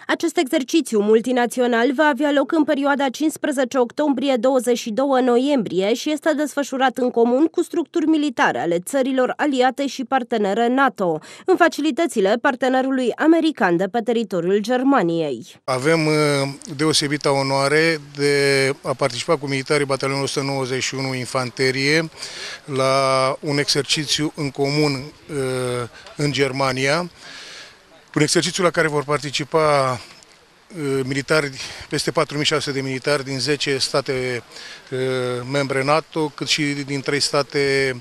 Acest exercițiu multinațional va avea loc în perioada 15 octombrie-22 noiembrie și este desfășurat în comun cu structuri militare ale țărilor aliate și partenere NATO, în facilitățile partenerului american de pe teritoriul Germaniei. Avem deosebită onoare de a participa cu militarii Batalionului 191 Infanterie la un exercițiu în comun în Germania, un exercițiu la care vor participa militari, peste 4600 de militari din 10 state membre NATO, cât și din 3 state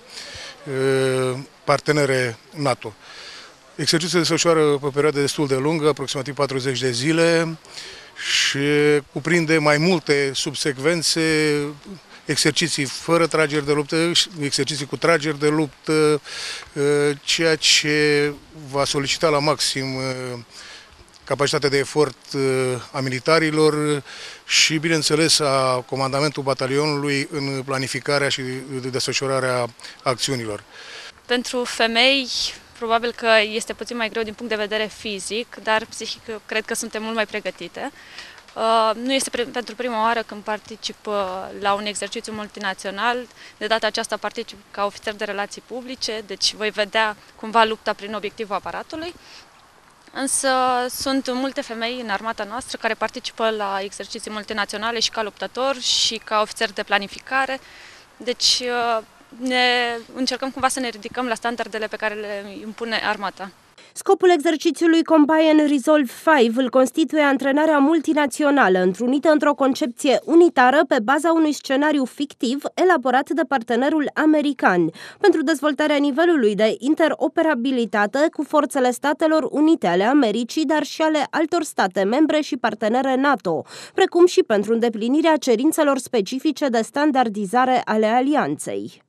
partenere NATO. Exercițiul se desfășoară pe o perioadă destul de lungă, aproximativ 40 de zile, și cuprinde mai multe subsecvențe, exerciții fără trageri de luptă, exerciții cu trageri de luptă, ceea ce va solicita la maxim capacitatea de efort a militarilor și, bineînțeles, a comandamentul batalionului în planificarea și desfășurarea acțiunilor. Pentru femei, probabil că este puțin mai greu din punct de vedere fizic, dar psihic cred că suntem mult mai pregătite. Nu este pentru prima oară când particip la un exercițiu multinațional. De data aceasta particip ca ofițer de relații publice, deci voi vedea cumva lupta prin obiectivul aparatului. Însă sunt multe femei în armata noastră care participă la exerciții multinaționale și ca luptător și ca ofițer de planificare. Deci încercăm cumva să ne ridicăm la standardele pe care le impune armata. Scopul exercițiului Combine Resolve 5 îl constituie antrenarea multinațională, întrunită într-o concepție unitară pe baza unui scenariu fictiv elaborat de partenerul american, pentru dezvoltarea nivelului de interoperabilitate cu forțele Statelor Unite ale Americii, dar și ale altor state membre și partenere NATO, precum și pentru îndeplinirea cerințelor specifice de standardizare ale alianței.